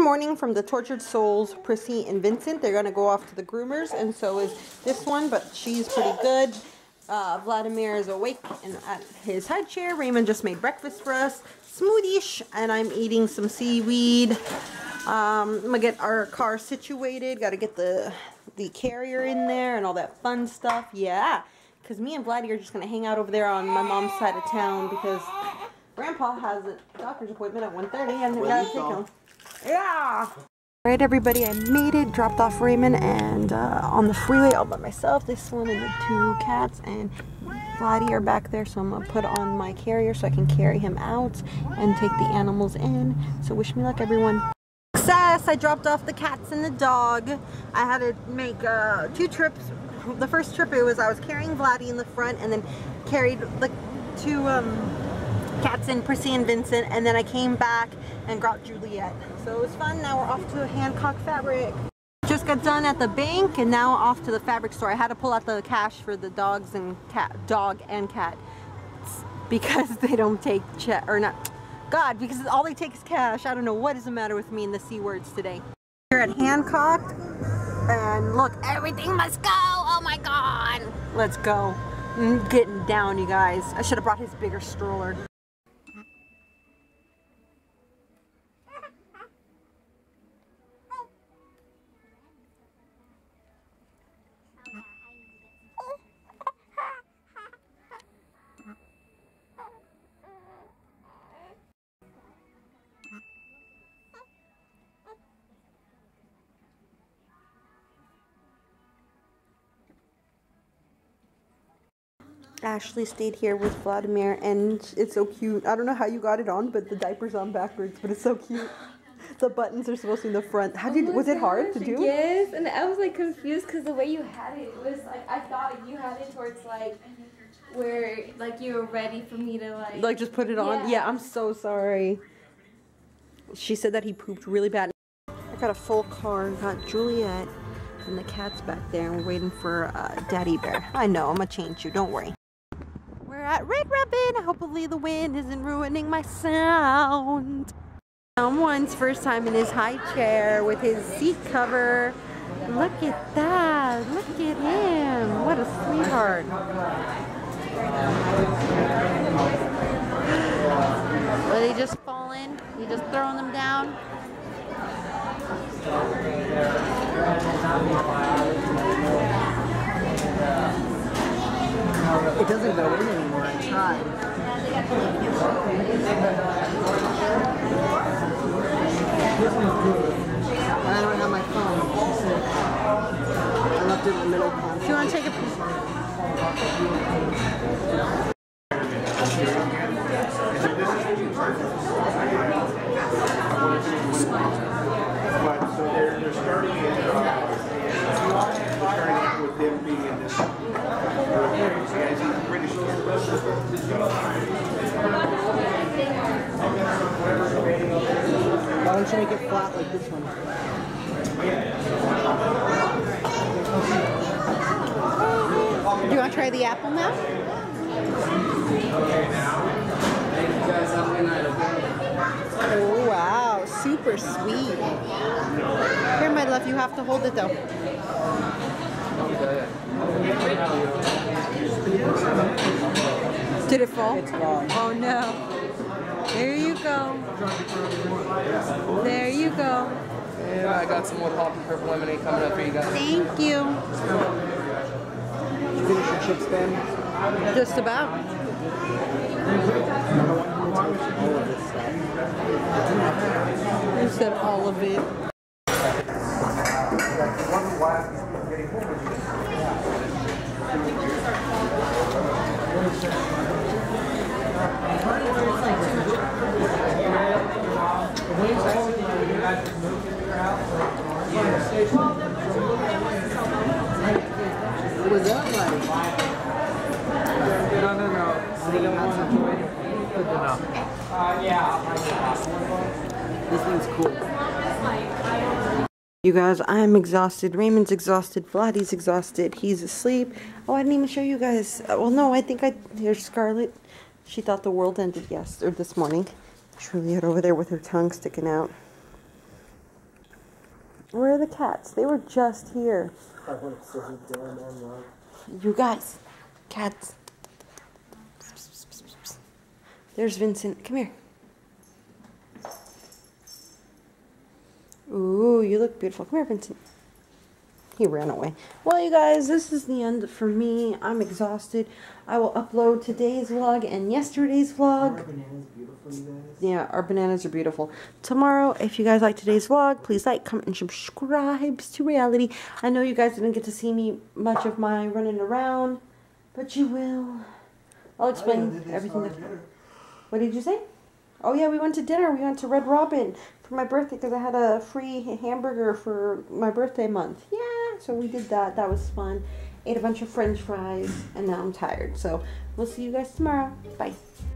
morning from the Tortured Souls, Prissy and Vincent. They're going to go off to the groomers, and so is this one, but she's pretty good. Vladimir is awake and at his high chair. Raymond just made breakfast for us. Smoothie-ish, and I'm eating some seaweed. I'm going to get our car situated. Got to get the carrier in there and all that fun stuff. Yeah, because me and Vladdy are just going to hang out over there on my mom's side of town because Grandpa has a doctor's appointment at 1:30 and we got to take him. Yeah! Alright everybody, I made it, dropped off Raymond, and on the freeway all by myself. This one and the two cats and Vladdy are back there, so I'm going to put on my carrier so I can carry him out and take the animals in. So wish me luck everyone. Success! I dropped off the cats and the dog. I had to make 2 trips. The first trip I was carrying Vladdy in the front and then carried the 2 cats in Prissy and Vincent, and then I came back and got Juliet. So it was fun. Now we're off to Hancock Fabric. Just got done at the bank and now off to the fabric store. I had to pull out the cash for the dog and cat because they don't take check or not. God, because all they take is cash. I don't know what is the matter with me and the C words today. We're at Hancock and look, everything must go. Oh my God. Let's go. I'm getting down, you guys. I should have brought his bigger stroller. Ashley stayed here with Vladimir and it's so cute. I don't know how you got it on, but the diaper's on backwards, but it's so cute. The buttons are supposed to be in the front. How did was it hard to do? Yes, and I was like confused because the way you had it was like, I thought you had it towards like where like you were ready for me to like just put it on. Yeah, I'm so sorry. She said that he pooped really bad. I got a full car, got Juliet and the cat's back there, and we're waiting for Daddy Bear. I know, I'm gonna change you, don't worry. We're at Red Robin. Hopefully the wind isn't ruining my sound. Someone's first time in his high chair with his seat cover. Look at that. Look at him. What a sweetheart. Are they just falling? You just throwing them down? It doesn't go in anymore. I tried. This one's good. I don't have my phone. I left it in the middle. Do you want to take a picture? But so they're starting out with them being in this. Guys, he's British. Why don't you make it flat like this one? Do you want to try the apple now? Oh wow, super sweet. Here, my love, you have to hold it though. Did it fall? Oh no. There you go. There you go. And I got some more poppy purple lemonade coming up for you guys. Thank you. Did you finish your chips, Ben? Just about. You said all of it. What was that like? No. They don't want to enjoy it? Good enough. This one's cool. You guys, I'm exhausted. Raymond's exhausted. Vladdy's exhausted. He's asleep. Oh, I didn't even show you guys. Well, no, I think here's Scarlett. She thought the world ended this morning. Juliet over there with her tongue sticking out. Where are the cats? They were just here. You guys, cats. There's Vincent. Come here. Ooh, you look beautiful. Come here, Vincent. He ran away. Well, you guys, this is the end for me. I'm exhausted. I will upload today's vlog and yesterday's vlog. Our banana's beautiful, you guys. Yeah, our bananas are beautiful. Tomorrow, if you guys like today's vlog, please like, comment, and subscribe to Reality. I know you guys didn't get to see me much of my running around, but you will. I'll explain everything. What did you say? Oh yeah, we went to dinner. We went to Red Robin for my birthday because I had a free hamburger for my birthday month. Yeah, so we did that. That was fun. Ate a bunch of French fries, and now I'm tired. So we'll see you guys tomorrow. Bye.